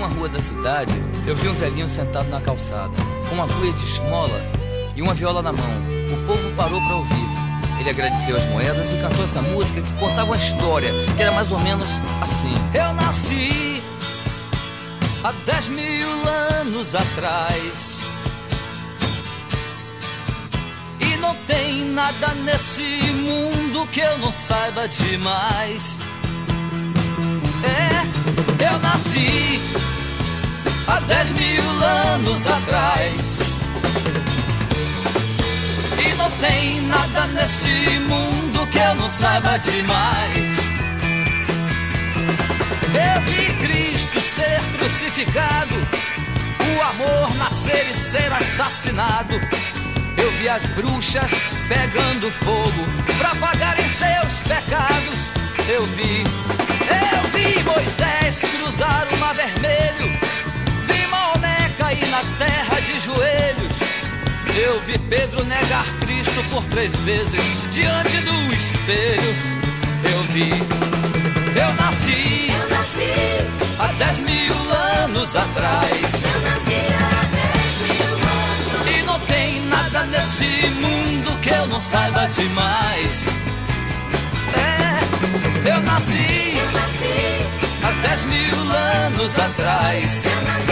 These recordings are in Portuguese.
uma rua da cidade, eu vi um velhinho sentado na calçada, com uma cuia de esmola e uma viola na mão. O povo parou para ouvir. Ele agradeceu as moedas e cantou essa música que contava uma história que era mais ou menos assim. Eu nasci há 10.000 anos atrás, e não tem nada nesse mundo que eu não saiba demais. Eu nasci há 10.000 anos atrás, e não tem nada nesse mundo que eu não saiba demais. Eu vi Cristo ser crucificado, o amor nascer e ser assassinado. Eu vi as bruxas pegando fogo pra pagarem seus pecados. Eu vi Moisés cruzar o mar vermelho, vi Maomé cair na terra de joelhos. Eu vi Pedro negar Cristo por 3 vezes diante do espelho. Eu nasci há 10.000 anos atrás, e não tem nada nesse mundo que eu não saiba demais. Eu nasci há 10.000 anos atrás,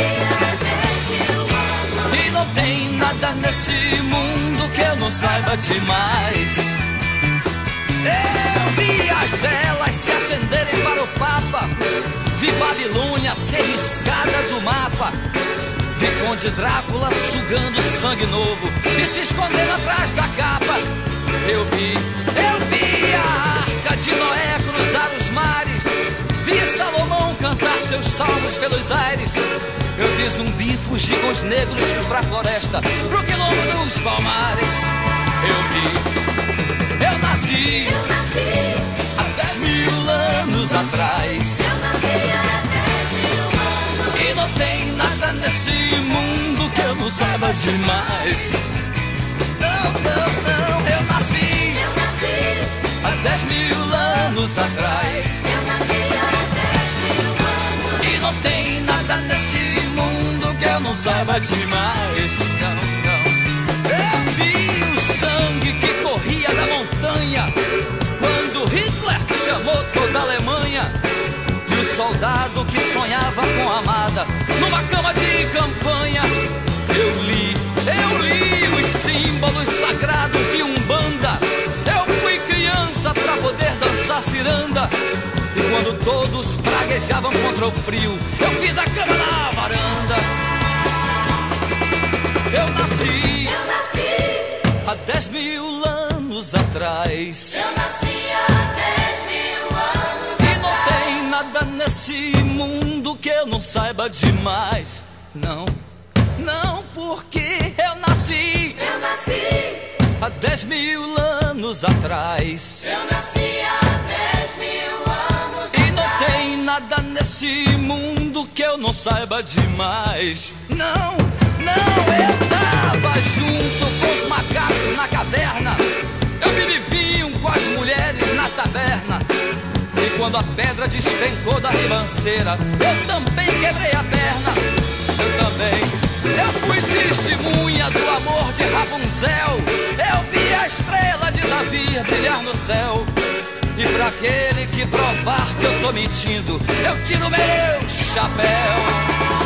e não tem nada nesse mundo que eu não saiba demais. Eu vi as velas se acenderem para o Papa, vi Babilônia ser riscada do mapa, vi Conde Drácula sugando sangue novo e se escondendo atrás da capa. Eu vi a Arca de Noé cruzar os mares, vi Salomão cantar seus salmos pelos aires. Eu vi Zumbi fugir com os negros pra floresta, pro quilombo dos palmares. Eu nasci há 10.000 anos atrás, e não tem nada nesse mundo que eu não saiba demais. Não, eu nasci há 10.000 anos atrás, e não tem nada nesse mundo que eu não saiba demais. Não. Eu vi o sangue que corria da montanha quando Hitler chamou toda a Alemanha, e o soldado que sonhava com a amada numa cama de campanha. Eu li os símbolos sagrados de Umbanda. Eu fui criança pra poder dançar ciranda, e quando todos praguejavam contra o frio, eu fiz a cama na varanda. Eu nasci há 10.000 anos atrás, Eu nasci há 10.000 anos e não atrás. tem nada nesse mundo que eu não saiba demais. Não, porque eu nasci há 10.000 anos atrás, Eu nasci há 10.000 anos e não atrás. tem nada nesse mundo que eu não saiba demais. Não, eu tava junto com os macacos na caverna, eu bebi vinho com as mulheres na taberna, e quando a pedra despencou da ribanceira, eu também quebrei a perna. Eu fui testemunha do amor de Rapunzel, eu vi a estrela de Davi brilhar no céu. E pra aquele que provar que eu tô mentindo, eu tiro meu chapéu.